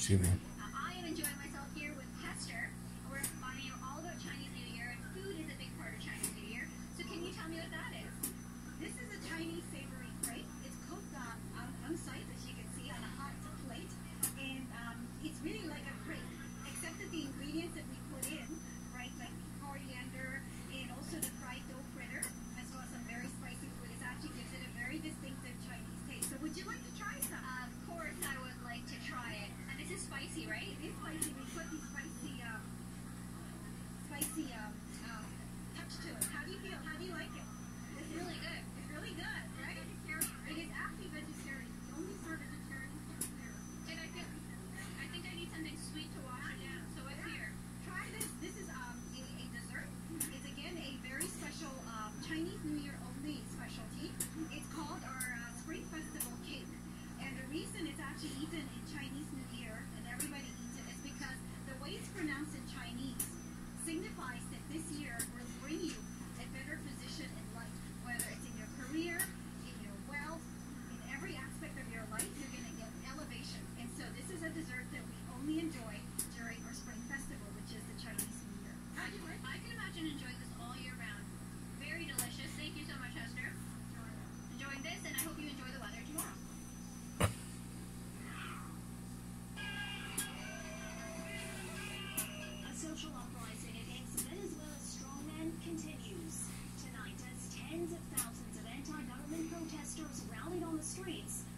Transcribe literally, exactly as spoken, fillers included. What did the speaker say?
Thanksgiving. Uh, I am enjoying myself here with Hester. We're finding out all about Chinese New Year, and food is a big part of Chinese New Year. So can you tell me what that is? This is a Chinese savory crepe. It's cooked uh, on, on site, as you can see, on a hot plate. And um, it's really like a crepe, except that the ingredients that we put in, right, like coriander and also the fried dough fritter, as well as some very spicy food, it actually gives it a very distinctive Chinese taste. So would you like to try some? Uh, of course, I would like to try it. And this is spicy, right? It is spicy. We put the spicy, um, spicy um, um, touch to it. How do you feel? How do you like it? It's really good. It's really good, right? It is actually vegetarian. We only serve vegetarian food here. And I feel, I think I need something sweet to wash it down. So what's here? Try this. This is um, a, a dessert. It's again a very special um, Chinese New Year only specialty. It's called our uh, Spring Festival cake. And the reason it's actually eaten in Chinese New Year and everybody eats it is because the way it's pronounced in Chinese signifies that this year will bring you a better position in life. Whether it's in your career, in your wealth, in every aspect of your life, you're going to get elevation. And so this is a dessert that we only enjoy during our Spring Festival, which is the Chinese New Year. How do you like it? I can imagine enjoying this all year round. Very delicious. Thank you so much, Hester. Enjoying this, and I hope you enjoy the weather tomorrow. A social uprising against Venezuela's strongmen continues. Tonight, as tens of thousands of anti-government protesters rallied on the streets,